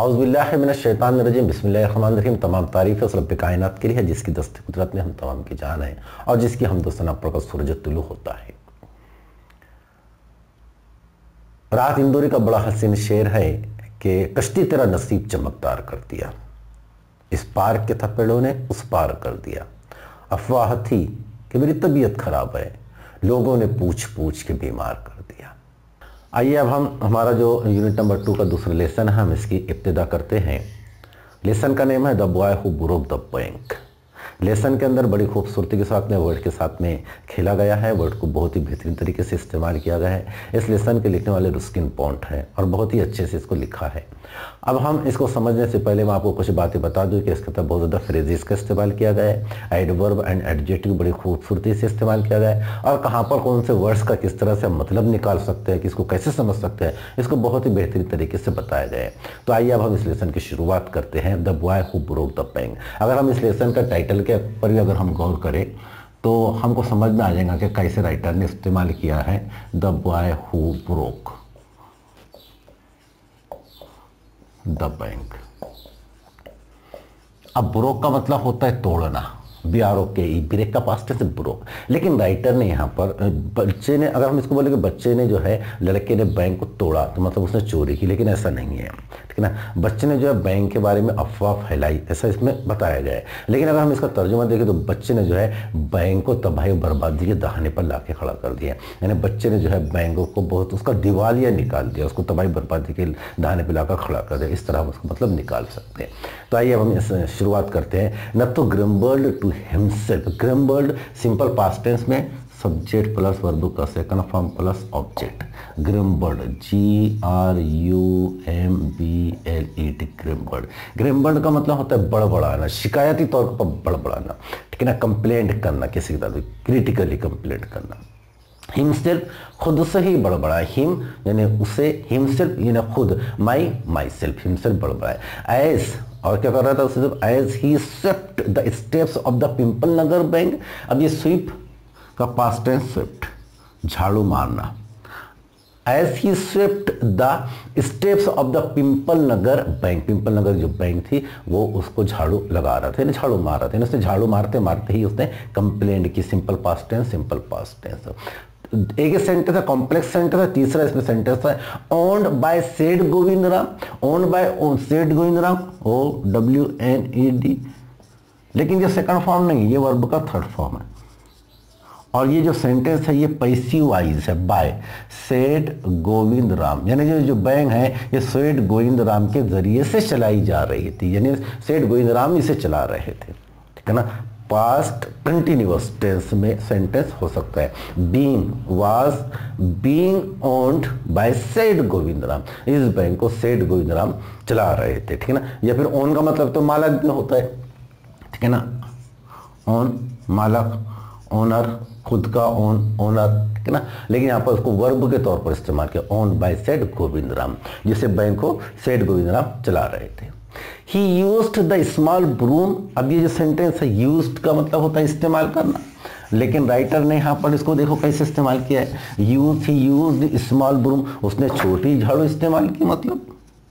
औज़ुबिल्लाहिमिनश्शैतानिर्रजीम बिस्मिल्लाहिर्रहमानिर्रहीम। तमाम तारीफ़ उस रब्ब कायनात के लिए है जिसकी दस्त कुदरत में हम तमाम की जान है और जिसकी हमदो सना पर सूरज तुलू होता है। राहत इंदौरी का बड़ा हसीन शेर है कि कश्ती तेरा नसीब चमकदार कर दिया, इस पार के थपेड़ों ने उस पार कर दिया। अफवाह थी कि मेरी तबीयत खराब है, लोगों ने पूछ पूछ के बीमार कर दिया। आइए अब हम हमारा जो यूनिट नंबर 2 का दूसरा लेसन है हम इसकी इब्तिदा करते हैं। लेसन का नेम है the boy who broke the bank. Lesson के अंदर बड़ी खूबसूरती के साथ में वर्ड के साथ में खेला गया है, वर्ड को बहुत ही बेहतरीन तरीके से इस्तेमाल किया गया है। इस लेसन के लिखने वाले रुस्किन पॉन्ट है और बहुत ही अच्छे से इसको लिखा है। अब हम इसको समझने से पहले मैं आपको कुछ बातें बता दूं कि इसके अंदर बहुत ज़्यादा फ्रेजेस का इस्तेमाल किया गया है, एडवर्ब एंड एडजेक्टिव बड़ी खूबसूरती से इस्तेमाल किया गया है और कहाँ पर कौन से वर्ड्स का किस तरह से मतलब निकाल सकते हैं, कि इसको कैसे समझ सकते हैं, इसको बहुत ही बेहतरीन तरीके से बताया गया है। तो आइए अब हम इस लेसन की शुरुआत करते हैं, the boy who broke the bank. अगर हम इस लेसन का टाइटल के पर भी अगर हम गौर करें तो हमको समझ में आ जाएगा कि कैसे राइटर ने इस्तेमाल किया है the boy who broke the bank. अब ब्रोक का मतलब होता है तोड़ना, BROKE, ब्रेक का पास्ट है ब्रोक। लेकिन राइटर ने यहाँ पर बच्चे ने, अगर हम इसको बोले कि बच्चे ने जो है लड़के ने बैंक को तोड़ा तो मतलब उसने चोरी की, लेकिन ऐसा नहीं है, ठीक है ना। बच्चे ने जो है बैंक के बारे में अफवाह फैलाई, ऐसा इसमें बताया गया है। लेकिन अगर हम इसका तर्जुमा देखें तो बच्चे ने जो है बैंक को तबाही बर्बादी के दहाने पर ला के खड़ा कर दिया, यानी बच्चे ने जो है बैंक को बहुत उसका दिवालिया निकाल दिया, उसको तबाही बर्बादी के दहाने पर लाकर खड़ा कर दिया। इस तरह हम उसको मतलब निकाल सकते हैं। तो आइए अब हम इस शुरुआत करते हैं। न तो grumbled to himself, grumbled simple past tense में सब्जेक्ट प्लस वर्ब का second form plus object, grumbled GRUMBLED, grumbled. Grumbled का मतलब होता है बड़बड़ाना, शिकायती तौर पर बड़बड़ाना, ठीक है ना, कंप्लेंट करना, किसी का क्रिटिकली कंप्लेंट करना। हिमसेल्फ खुद से ही बड़बड़ा, हिम यानी उसे, हिमसेल्फ यानी खुद, माई सेल्फ, हिमसेल्फ बड़बड़ा है। एज और क्या कर रहा था उसे, as he swept the steps of the Pimpal Nagar bank. अब ये स्वीप का पास्ट टेंस स्वेप्ट, झाड़ू मारना। As he swept the steps of the Pimpal Nagar bank, Pimpal Nagar जो बैंक थी वो उसको झाड़ू लगा रहा था, झाड़ू मार रहा था। उसने झाड़ू मारते मारते ही उसने कंप्लेंट की, simple past tense, simple past tense. एक सेंटेंस है, कॉम्प्लेक्स सेंटेंस है। तीसरा इसमें सेंटेंस है owned by Seth Govindram, owned by Seth Govindram, OWNED। लेकिन ये सेकंड फॉर्म नहीं, ये वर्ब का थर्ड फॉर्म है। और ये जो सेंटेंस है ये पैसिव वाइज है, बाय सेड गोविंद राम, यानी जो बैंक है ये सेड गोविंद राम के जरिए से चलाई जा रही थी, यानी सेड गोविंद राम इसे चला रहे थे, ठीक है ना। पास्ट कंटिन्यूअस टेंस में सेंटेंस हो सकता है, being was being owned by Seth Govind Ram, इस बैंक को सेड गोविंद राम चला रहे थे, ठीक है ना। या फिर ओन का मतलब तो मालक भी होता है, ठीक है ना, ओन मालक, ओनर, खुद का ओनर, ठीक है ना। लेकिन यहाँ पर उसको वर्ब के तौर पर इस्तेमाल किया, ओन बाय सेड गोविंद राम, जिसे बैंक को सेड गोविंद राम चला रहे थे। He used the small broom। अब ये जो सेंटेंस है used का मतलब होता है इस्तेमाल करना, लेकिन राइटर ने यहाँ पर इसको देखो कैसे इस्तेमाल किया है, he used small broom, उसने छोटी झाड़ू इस्तेमाल की, मतलब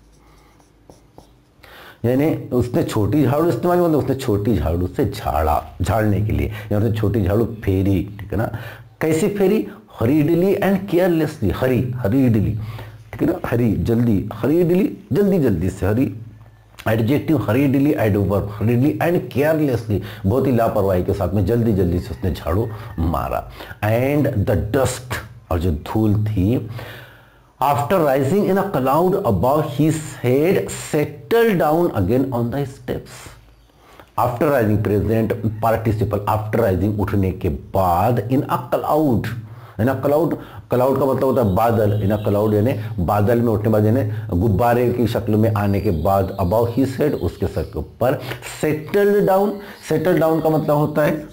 यानी उसने छोटी झाड़ू इस्तेमाल की, मतलब उसने छोटी झाड़ू से झाड़ने के लिए, या उसने छोटी झाड़ू फेरी, ठीक है ना। कैसी फेरी, हरीडली एंड केयरलेसली, हरीडली, ठीक है ना, हरी जल्दी, हरीडली जल्दी जल्दी से, hurry adjective, hurriedly adverb, hurriedly and carelessly, बहुत ही लापरवाही के साथ में जल्दी जल्दी से उसने झाड़ू मारा। एंड द डस्ट, और जो धूल थी, after rising in a cloud about his head settle down again on the steps. After rising present participle, after rising उठने के बाद, in a cloud, in a cloud, cloud का मतलब होता है बादल, इन अ क्लाउड यानी बादल में उठने बाद, यानी गुब्बारे की शक्ल में आने के बाद, अबाउ हिज हेड, उसके सर के ऊपर, सेटल डाउन, सेटल डाउन का मतलब होता है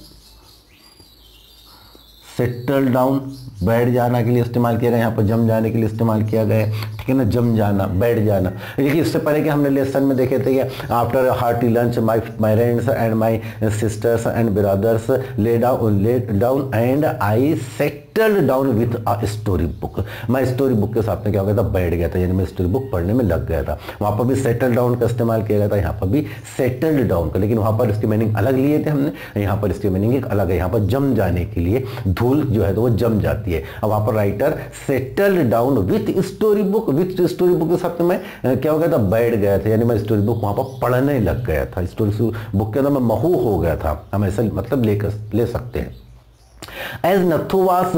सेटल डाउन, बैठ जाना के लिए इस्तेमाल किया गया, यहाँ पर जम जाने के लिए इस्तेमाल किया गया, ठीक है ना, जम जाना, बैठ जाना। देखिए इससे पहले कि हमने लेसन में देखे थे कि after hearty lunch my parents and my sisters and brothers lay down and I set settled down with a story book. मैं स्टोरी बुक के साथ में क्या हो गया था, बैठ गया था, यानी मैं स्टोरी बुक पढ़ने में लग गया था। वहां पर भी सेटल डाउन का इस्तेमाल किया गया था, यहाँ पर भी सेटल्ड डाउन का, लेकिन वहां पर इसकी मीनिंग अलग लिए थे हमने, यहाँ पर इसकी मीनिंग एक अलग है। यहाँ पर जम जाने के लिए धूल जो है तो वो जम जाती है। अब वहां पर writer settled down with story book, with story book के साथ में क्या हो गया था, बैठ गया था, यानी मैं स्टोरी बुक वहां पर पढ़ने लग गया था, स्टोरी बुक के अंदर मैं महू हो गया था, हम ऐसा मतलब ले सकते हैं। As Nathu was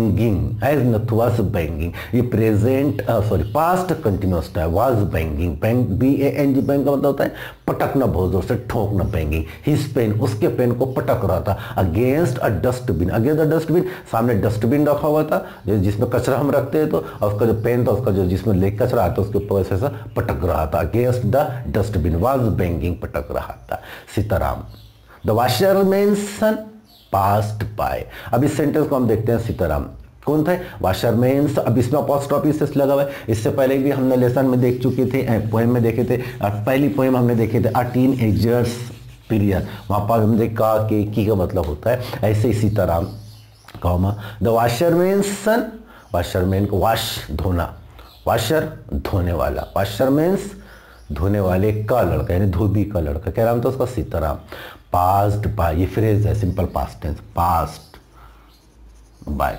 banging, ये प्रेजेंट पास्ट कंटिन्यूअस है, was banging, BANG बैंग का मतलब होता है पटकना, बहुत जोर से ठोकना, बैंगिंग, हिज पेन, उसके पेन को पटक रहा था, against a dustbin, against a dustbin, सामने डस्टबिन रखा हुआ था जिसमें कचरा हम रखते हैं, तो उसका जो पेन था, उसका जो जिसमें ले कचरा आता उसके ऊपर ऐसा पटक रहा था, against the dustbin, was banging, पटक रहा था। Sitaram, the washerman son passed by. अब इस सेंटेंस को हम देखते हैं, सीताराम कौन थे, वाशरमैन्स। अब इसमें अपॉस्ट्रोफी से लगा हुआ है, इससे पहले भी हमने लेसन में देख चुके थे, पोएम में देखे थे, पहली पोएम हमने देखे थे अ टीनएजर्स पीरियड, वहां पर हमने का के की का मतलब होता है, ऐसे ही Sitaram comma the washerman's son, washerman को वाश धोना, वाशर धोने वाला, वाशरमैन्स धोने वाले का लड़का, यानी धोबी का लड़का, क्या नाम था उसका, सीताराम। पास्ड बाय, ये फ्रेज है simple past tense, passed by,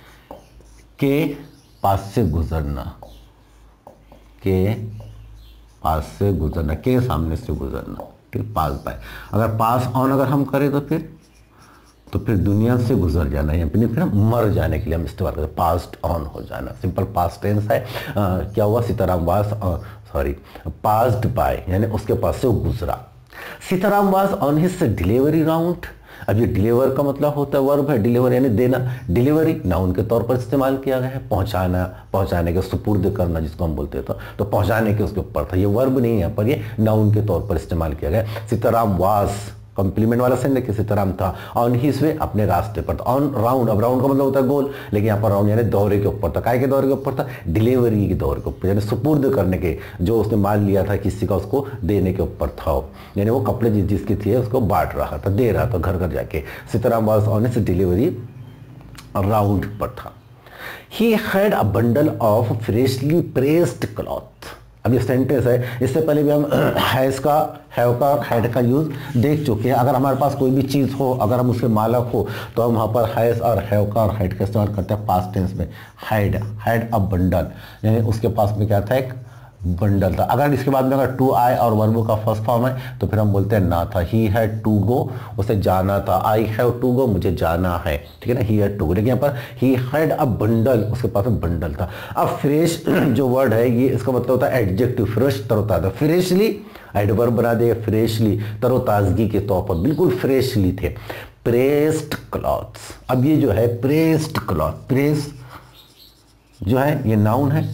के पास से गुजरना, के पास से गुजरना, के सामने से गुजरना, ठीक, पास बाय। अगर पास ऑन अगर हम करें तो फिर दुनिया से गुजर जाना, या फिर मर जाने के लिए हम इस्तेमाल करते हैं, पास्ट ऑन हो जाना, सिंपल पास्ट टेंस है। क्या हुआ, सीताराम वास पास्ड बाय, यानी उसके पास से वो गुजरा। Sitaram was on his delivery round. अब ये डिलीवर का मतलब होता है वर्ब है, डिलीवर यानी देना, डिलीवरी नाउन के तौर पर इस्तेमाल किया गया है, पहुंचाना, पहुंचाने के सुपुर्द करना जिसको हम बोलते थे, तो पहुंचाने के उसके ऊपर था, ये वर्ब नहीं है यहाँ पर, ये नाउन के तौर पर इस्तेमाल किया गया। सीताराम वाज कॉम्प्लीमेंट वाला सेंटेंस कि सीताराम था ऑन हिज वे, अपने रास्ते पर था, ऑन राउंड, अब राउंड का मतलब होता है गोल, लेकिन यहाँ पर राउंड यानी दौरे के ऊपर था, काय के दौरे के ऊपर था, डिलीवरी के दौरे के ऊपर, यानी सुपुर्द करने के, जो उसने माल लिया था किसी का उसको देने के ऊपर था, यानी वो कपड़े जिसकी थी उसको बांट रहा था, दे रहा था घर घर जाके। Sitaram was on his delivery round पर था। He had a bundle of freshly pressed cloth. अब ये सेंटेंस है, इससे पहले भी हम हैज का, हैव का और हैड का यूज देख चुके हैं। अगर हमारे पास कोई भी चीज़ हो, अगर हम उसके मालक हो, तो हम वहाँ पर हैज और हैव का और हैड का इस्तेमाल करते हैं पास्ट टेंस में। हैड अ बंडल, यानी उसके पास में क्या था, एक बंडल था। अगर इसके बाद में अगर टू आई और वर्बो का फर्स्ट फॉर्म है तो फिर हम बोलते हैं ना था, ही हैड टू गो, उसे जाना था, आई हैव टू गो, मुझे जाना है, ठीक है ना, ही हैड टू गो। लेकिन यहाँ पर ही हैड अ बंडल, उसके पास में बंडल था। अब फ्रेश जो वर्ड है ये, इसका मतलब होता है एडजेक्टिव, फ्रेश, तरोताजा, फ्रेशली एडवर्ब बना दिया, फ्रेशली तरोताजगी के तौर पर, बिल्कुल फ्रेशली थे। प्रेस्ड क्लॉथ्स, अब ये जो है प्रेस्ड क्लॉथ, प्रेस जो है ये नाउन है,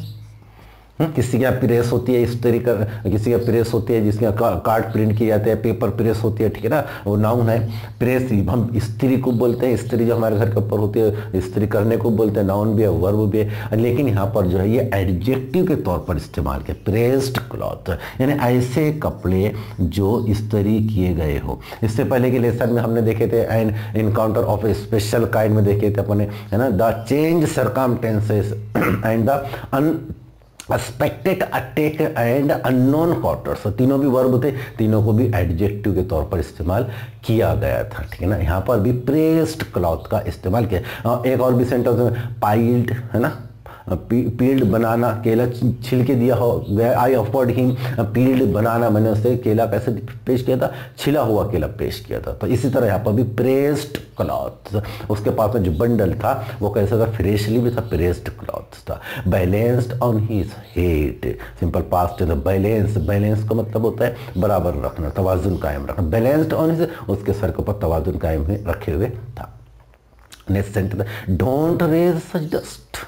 किसी का प्रेस होती है इस्त्री कर, किसी का प्रेस होती है जिसके कार्ड प्रिंट किए जाते हैं, पेपर प्रेस होती है, ठीक है ना, वो नाउन है। प्रेस हम स्त्री को बोलते हैं, स्त्री जो हमारे घर के ऊपर होती है स्त्री करने को बोलते हैं, नाउन भी है वर्ब भी है, लेकिन यहाँ पर जो है ये एडजेक्टिव के तौर पर इस्तेमाल किया, प्रेस्ड क्लॉथ, यानी ऐसे कपड़े जो इस्त्री किए गए हो। इससे पहले के लेसन में हमने देखे थे an encounter of a special kind में देखे थे अपने, है ना, the change circumstances and the expected attack and unknown quarters, तीनों भी वर्ब थे, तीनों को भी एडजेक्टिव के तौर पर इस्तेमाल किया गया था, ठीक है ना। यहाँ पर भी प्रेस्ड क्लॉथ का इस्तेमाल किया। एक और भी सेंटेंस में पाइल्ड, है ना, पील्ड बनाना, केला छिलके दिया हो गया, I offered him peeled banana, मैंने उससे केला कैसे पेश किया था, छिला हुआ केला पेश किया था। तो इसी तरह यहाँ पर भी प्रेस्ड क्लॉथ, उसके पास में जो बंडल था वो कैसा था, फ्रेशली भी था, प्रेस्ड क्लॉथ था। Balanced on his head, simple past है, बैलेंस, बैलेंस का मतलब होता है बराबर रखना, तवाजुन कायम रखना। बैलेंस्ड ऑन हिज, उसके सर के ऊपर तवाजुन कायम रखे हुए था। Next sentence, don't raise such dust,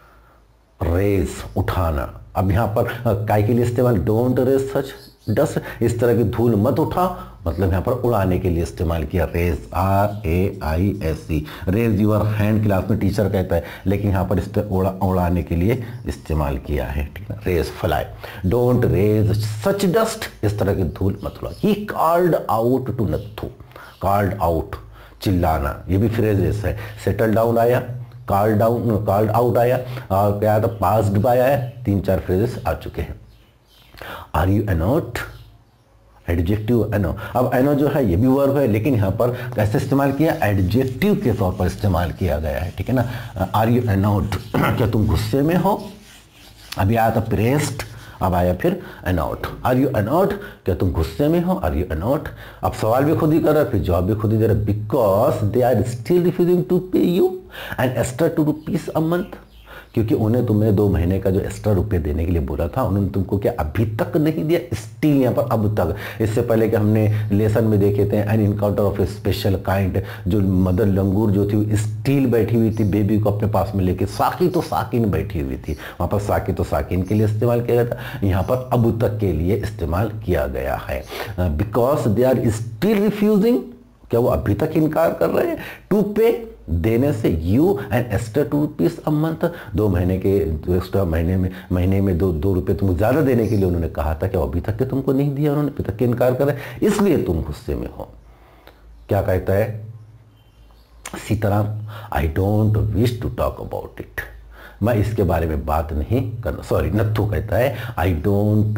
raise उठाना। अब यहाँ पर काय के लिए इस्तेमाल, डोंट रेज सच डस्ट, इस तरह की धूल मत उठा, मतलब यहाँ पर उड़ाने के लिए इस्तेमाल किया, raise, RAISE, raise your hand class में टीचर कहता है, लेकिन यहाँ पर इस उड़ाने के लिए इस्तेमाल किया है, ठीक है, raise, fly. Don't raise such dust, इस तरह की धूल मत उड़ा। He called out to Nathu, called out चिल्लाना, ये भी फ्रेज है। सेटल डाउन आया, कॉल्ड आउट आया, और क्या था, पास्ड बाय आया, 3-4 फ्रेजेस आ चुके हैं। Are you annoyed, adjective annoy. अब एनो जो है ये भी वर्ब है, लेकिन यहाँ पर कैसे इस्तेमाल किया, एडजेक्टिव के तौर पर इस्तेमाल किया गया है, ठीक है ना। आर यू एनोट, क्या तुम गुस्से में हो। अभी आया था प्रेस्ड, अब आया फिर एनोट। आर यू एनोट, क्या तुम गुस्से में हो, आर यू एनोट। अब सवाल भी खुद ही कर रहा है, फिर जवाब भी खुद ही दे रहा है, because they are still refusing to pay you and extra ₹2 a month, क्योंकि उन्हें तुम्हें 2 महीने का जो एक्स्ट्रा रुपये देने के लिए बोला था, उन्होंने तुमको क्या अभी तक नहीं दिया, स्टिल यहाँ पर अब तक। इससे पहले कि हमने लेसन में देखे थे an encounter of a special kind, जो मदर लंगूर जो थी स्टिल बैठी हुई थी बेबी को अपने पास में लेके, साकी तो साकिन बैठी हुई थी, वहाँ पर साकी तो साकिन के लिए इस्तेमाल किया गया था, यहाँ पर अब तक के लिए इस्तेमाल किया गया है। Because they are still refusing, क्या वो अभी तक इनकार कर रहे हैं, टू पे देने से, you and extra ₹2 a month, 2 महीने के एक्स्ट्रा महीने में 2 रुपये तुमको ज़्यादा देने के लिए उन्होंने कहा था, कि अभी तक के तुमको नहीं दिया, उन्होंने अभी तक के इनकार कर रहे, इसलिए तुम गुस्से में हो। क्या कहता है Sitaram, I don't wish to talk about it, मैं इसके बारे में बात नहीं करना, सॉरी नत्थू कहता है I don't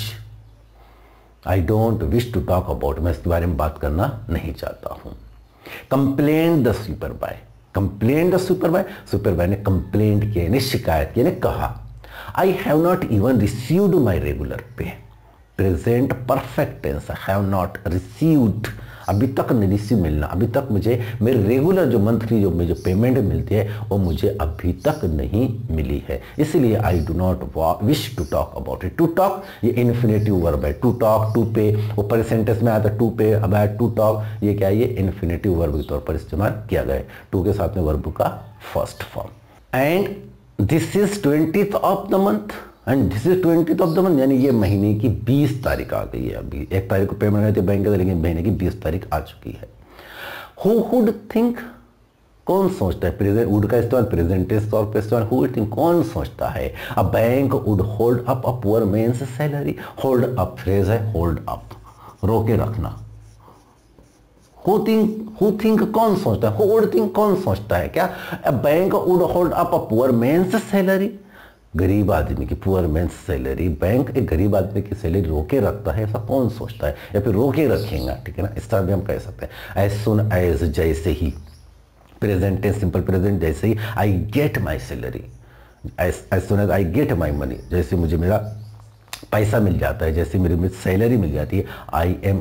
wish to talk about, मैं इसके बारे में बात करना नहीं चाहता हूं। Complained the sweeper boy, complained the sweeper boy, sweeper boy ने कंप्लेंट किया, यानी शिकायत की, यानी कहा I have not even received my regular pay, present perfect tense, have not received, अभी तक नहीं रिसीव मिलना, अभी तक मुझे मेरे रेगुलर जो मंथली जो मुझे पेमेंट मिलती है वो मुझे अभी तक नहीं मिली है, इसलिए I do not wish to talk about it. To talk ये इन्फिनेटिव वर्ब है, टू टॉक, टू पे, ऊपर सेंटेंस में आता टू पे, अब आया टू टॉक, ये क्या है, ये इन्फिनेटिव वर्ब के तौर पर इस्तेमाल किया गया है, टू के साथ में वर्ब का first form. And this is 20th of the month, and this is 20th of the month, यानी ये महीने की 20 तारीख आ गई है, अभी 1 तारीख को पेमेंट गई थी बैंक के, लेकिन महीने की 20 तारीख आ चुकी है। हु वुड थिंक, कौन सोचता है, प्रेजेंट वुड का इस्तेमाल प्रेजेंट टेंस तौर पर इस्तेमाल, हु वुड थिंक कौन सोचता है, a bank would hold up a poor man's salary, hold up phrase है, होल्ड अप रोके रखना, हु थिंक कौन सोचता है, हु वुड थिंक कौन सोचता है, क्या a bank would hold up a poor man's salary, गरीब आदमी की, पुअर मैन सैलरी, बैंक एक गरीब आदमी की सैलरी रोके रखता है, ऐसा कौन सोचता है, या फिर रोके रखेगा, ठीक है ना, इस तरह भी हम कह सकते हैं। एज सुन एज, जैसे ही, प्रेजेंट टेंस सिंपल प्रेजेंट, जैसे ही I get my salary, as soon as I get my money, जैसे मुझे मेरा पैसा मिल जाता है, जैसे मेरी सैलरी मिल जाती है, आई एम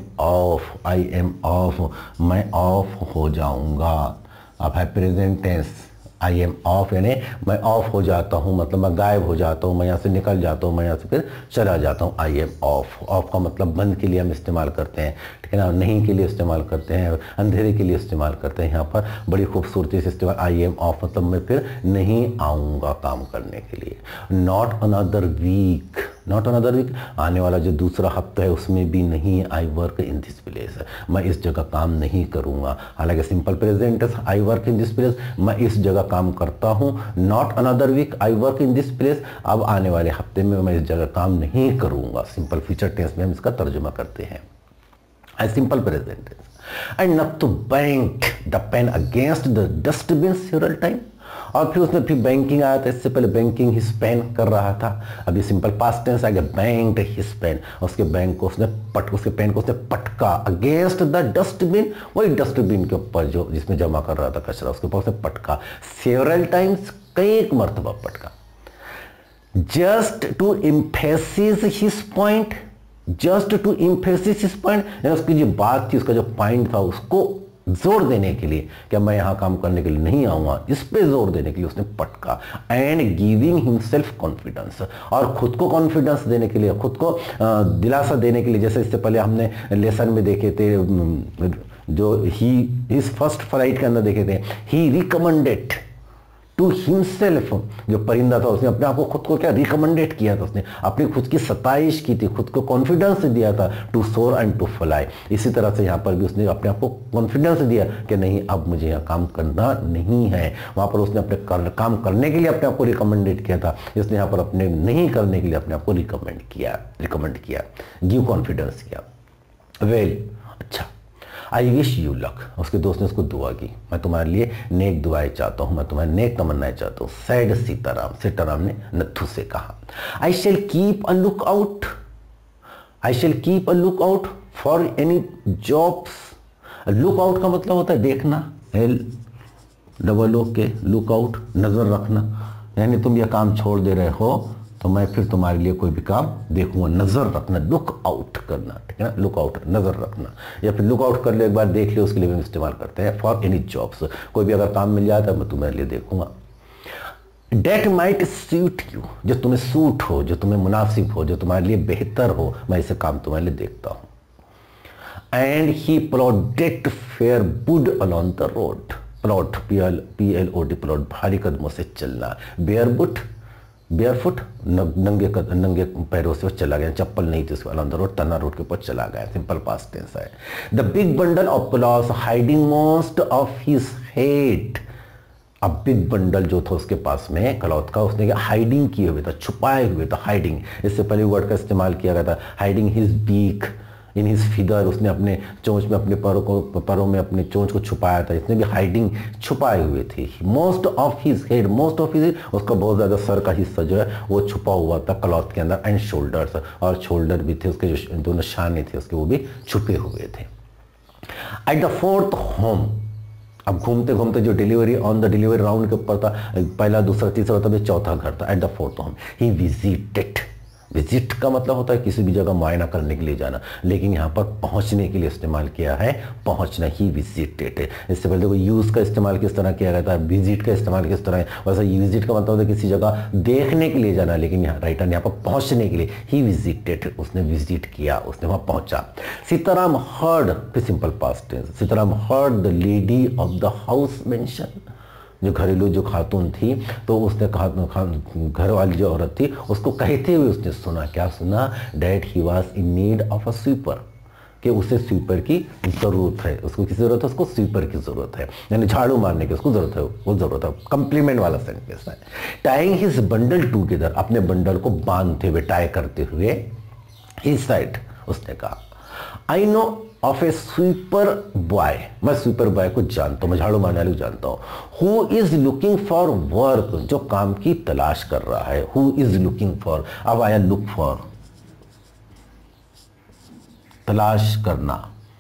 ऑफ, मैं ऑफ हो जाऊंगा। अब है present tense, I am off, यानी मैं ऑफ हो जाता हूँ, मतलब मैं गायब हो जाता हूँ, मैं यहाँ से निकल जाता हूँ, मैं यहाँ से फिर चला जाता हूँ। आई एम ऑफ, ऑफ का मतलब बंद के लिए हम इस्तेमाल करते हैं, ठीक है ना, नहीं के लिए इस्तेमाल करते हैं, अंधेरे के लिए इस्तेमाल करते हैं, यहाँ पर बड़ी खूबसूरती से इस्तेमाल, आई एम ऑफ मतलब मैं फिर नहीं आऊँगा काम करने के लिए। Not another week, not another week, आने वाला जो दूसरा हफ्ता है उसमें भी नहीं, I work in this place, मैं इस जगह काम नहीं करूँगा, हालांकि simple present I work in this place, मैं इस जगह काम करता हूँ। Not another week I work in this place, अब आने वाले हफ्ते में मैं इस जगह काम नहीं करूँगा, सिंपल फ्यूचर टेंस में हम इसका तर्जुमा करते हैं as simple present tense. And Nathu banged the pen against the dustbin several time, और फिर उसने फिर बैंकिंग आया था, इससे पहले बैंकिंग हिज पेन कर रहा था, अभी सिंपल पास्ट टेंस आ गया, बैंक्ड हिज पेन, उसके बैंक को उसने उसके पेन को उसने पटका, अगेंस्ट द डस्टबिन, वही डस्टबिन के ऊपर जो जिसमें जमा कर रहा था कचरा, उसके ऊपर उसने पटका, सेवरल टाइम्स, कई मरतबा पटका। Just to emphasise his point, just to emphasise his point, यानी उसकी जो बात थी, उसका जो पॉइंट था, उसको जोर देने के लिए, क्या मैं यहां काम करने के लिए नहीं आऊंगा, इस पे जोर देने के लिए उसने पटका। एंड गिविंग हिमसेल्फ कॉन्फिडेंस, और खुद को कॉन्फिडेंस देने के लिए, खुद को दिलासा देने के लिए, जैसे इससे पहले हमने लेसन में देखे थे, जो ही इस फर्स्ट फ्लाइट के अंदर देखे थे, ही रिकमेंडेड टू हिमसेल्फ, जो परिंदा था उसने अपने आप को खुद को क्या रिकमेंडेड किया था, उसने अपनी खुद की सताइश की थी, खुद को कॉन्फिडेंस दिया था, टू सोर एंड टू फ्लाई। इसी तरह से यहाँ पर भी उसने अपने आप को कॉन्फिडेंस दिया कि नहीं अब मुझे यहाँ काम करना नहीं है, वहाँ पर उसने अपने काम करने के लिए अपने आप को रिकमेंडेड किया था, इसने यहाँ पर अपने नहीं करने के लिए अपने आप को रिकमेंड किया, गिव कॉन्फिडेंस किया। वेल, अच्छा, आई विश यू लक। उसके दोस्त ने उसको दुआ की, मैं तुम्हारे लिए नेक दुआएं चाहता हूँ, मैं तुम्हारे नेक तमन्नाएं चाहता हूँ। सैड सीताराम, सीताराम ने नत्थु से कहा, I shall keep a look out, I shall keep a look out for any jobs. Look out का मतलब होता है देखना, LOOK के लुक आउट, नजर रखना, यानी तुम यह काम छोड़ दे रहे हो तो मैं फिर तुम्हारे लिए कोई भी काम देखूंगा। नजर रखना, लुक आउट करना, ठीक है ना, लुक आउट नजर रखना, या फिर लुक आउट कर लो, एक बार देख लो, उसके लिए भी इस्तेमाल करते हैं। फॉर एनी जॉब्स, कोई भी अगर काम मिल जाता है मैं तुम्हारे लिए देखूंगा। डेट माइट सूट यू, जो तुम्हें सूट हो, जो तुम्हें मुनासिब हो, जो तुम्हारे लिए बेहतर हो, मैं ऐसे काम तुम्हारे लिए देखता हूं। And he plodded forward along the road. Plod, PLOD, plod, भारी कदमों से चलना। बेयरफुट, नंगे पैरों से वो चला गया, चप्पल नहीं थी उसके अलॉन्ग द रोड, तना रोड के ऊपर चला गया। सिंपल पास्ट टेंस है। The big bundle of clothes hiding most of his head. अब बिग बंडल जो था उसके पास में क्लॉथ का, उसने हाइडिंग किए हुए था, छुपाए हुए था, हाइडिंग। इससे पहले वर्ड का इस्तेमाल किया गया था, hiding his beak in his figure, उसने अपने चोंच में, अपने परों में अपने चोंच को छुपाया था, इसने भी हाइडिंग छुपाए हुए थे। Most of his head, most of his, उसका बहुत ज्यादा सर का हिस्सा जो है वो छुपा हुआ था क्लॉथ के अंदर। एंड शोल्डर्स, और शोल्डर भी थे उसके, जो दोनों शाने थे उसके, वो भी छुपे हुए थे। एट द फोर्थ होम, अब घूमते घूमते जो delivery on the delivery round के ऊपर था, पहला दूसरा तीसरा, तब चौथा घर था। At the fourth home he visited. Visit का मतलब होता है किसी भी जगह मुआयना करने के लिए जाना, लेकिन यहाँ पर पहुंचने के लिए इस्तेमाल किया है, पहुंचना। He visited. इससे पहले देखो यूज का इस्तेमाल किस तरह किया गया था, विजिट का इस्तेमाल किस तरह है। वैसे विजिट का मतलब होता है किसी जगह देखने के लिए जाना, लेकिन यहाँ राइटर यहाँ पर पहुंचने के लिए, ही विजिटेड, उसने विजिट किया, उसने वहां पहुंचा। सीताराम हर्ड, फिर simple past tense, Sitaram heard the lady of the house mention. जो घरेलू जो खातून थी, तो उसने कहा, घर वाली जो औरत थी उसको कहते हुए उसने सुना, क्या सुना, that he was in need of a sweeper, कि उसे स्वीपर की जरूरत है। उसको किसी जरूरत है, उसको स्वीपर की जरूरत है, यानी झाड़ू मारने की उसको जरूरत है, वो जरूरत है। कंप्लीमेंट वाला सेंटेंस है। टाइंग हिज बंडल टूगेदर, अपने बंडल को बांधते हुए, टाई करते हुए। ही साइड, उसने कहा, I know of a sweeper boy, मैं स्वीपर बॉय को जानता हूं, मैं झाड़ू मारने वाले को जानता हूं। Who is looking for work, जो काम की तलाश कर रहा है। हु इज लुकिंग फॉर, अब आया लुक फॉर, तलाश करना,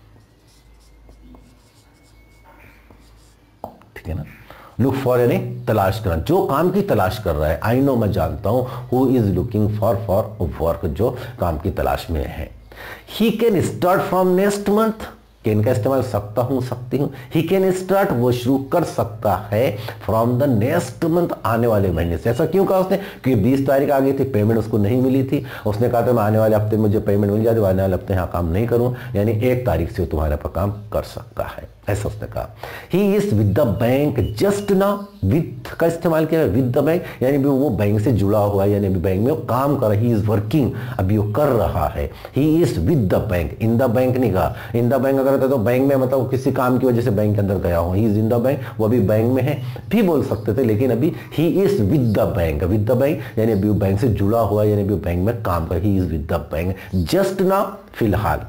ठीक है ना। लुक फॉर यानी तलाश करना, जो काम की तलाश कर रहा है। आई नो, मैं जानता हूं। Who is looking for work, जो काम की तलाश में है। He can start from next month, can का इस्तेमाल सकता हूं, सकती हूं। ही कैन स्टार्ट, वो शुरू कर सकता है, फ्रॉम द नेक्स्ट मंथ, आने वाले महीने से। ऐसा क्यों कहा उसने, क्योंकि 20 तारीख आ गई थी, पेमेंट उसको नहीं मिली थी। उसने कहा था मैं आने वाले हफ्ते मुझे पेमेंट मिल जाए, आने वाले हफ्ते यहाँ काम नहीं करूं, यानी 1 तारीख से तुम्हारे पर काम कर सकता है, ऐसा उसने कहा। He is with the bank just now, with का इस्तेमाल किया, विद द बैंक, यानी वो बैंक से जुड़ा हुआ है, यानी अभी बैंक में वो काम कर रहा है। ही इज वर्किंग, अभी वो कर रहा है। He is with the bank, in the bank नहीं कहा। इन द बैंक अगर होता तो बैंक में मतलब किसी काम की वजह से बैंक के अंदर गया हो, he is in the bank, वो अभी बैंक में है भी बोल सकते थे, लेकिन अभी he is with the bank, with the bank यानी अभी बैंक से जुड़ा हुआ, यानी अभी बैंक में काम कर। He is with the bank just now, फिलहाल।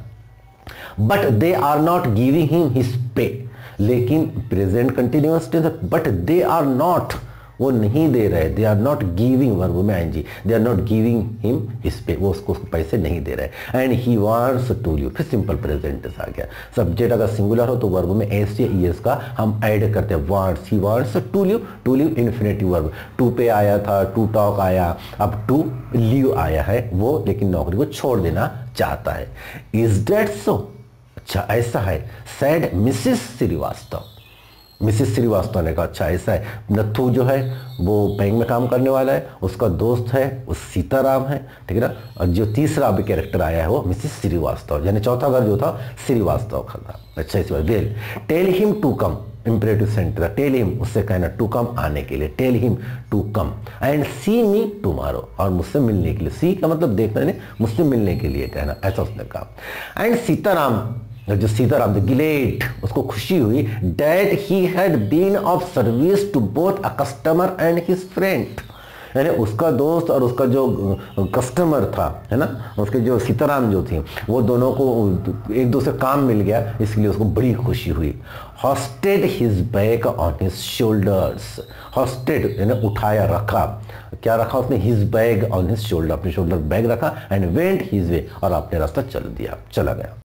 But they are not giving him his pay, लेकिन present continuous tense, but they are not, वो नहीं दे रहे। They are not giving, verb में आएंगी, they are not giving him his pay, वो उसको पैसे नहीं दे रहे। And he wants to leave, फिर सिंपल प्रेजेंट टेंस आ गया। सब्जेक्ट अगर सिंगुलर हो तो वर्ब में एस या ईएस का हम ऐड करते हैं। Wants, he wants to leave, to leave infinitive verb. To pay आया था, टू टॉक आया, अब टू लीव आया है वो, लेकिन नौकरी को छोड़ देना चाहता है। इज दैट सो, अच्छा ऐसा है। Said Mrs Srivastava, Mrs Srivastava ने कहा अच्छा ऐसा है। नत्थु जो है वो बैंक में काम करने वाला है, उसका दोस्त है वो सीताराम है, ठीक है ना। और जो तीसरा अभी कैरेक्टर आया है वो मिसेस श्रीवास्तव, यानी चौथा घर जो था श्रीवास्तव का था। अच्छा इस बार well, tell him to come, imperative sentence, tell him, उससे कहना टू कम, आने के लिए। Tell him to come and see me tomorrow, और मुझसे मिलने के लिए। सी का मतलब देखना नहीं, मुझसे मिलने के लिए कहना, ऐसा उसने कहा। एंड सीताराम, जो सीताराम द ग्लेड, उसको खुशी हुई, that he had been of service to both a customer and his friend, यानी उसका दोस्त और उसका जो कस्टमर था, है ना, उसके जो सीताराम जो थी, वो दोनों को एक दूसरे काम मिल गया, इसलिए उसको बड़ी खुशी हुई। Hoisted his bag on his shoulders, hoisted यानी उठाया, रखा, क्या रखा उसने, his bag on his shoulder, अपने शोल्डर बैग रखा, एंड वेंट हिज वे, और अपने रास्ता चला गया।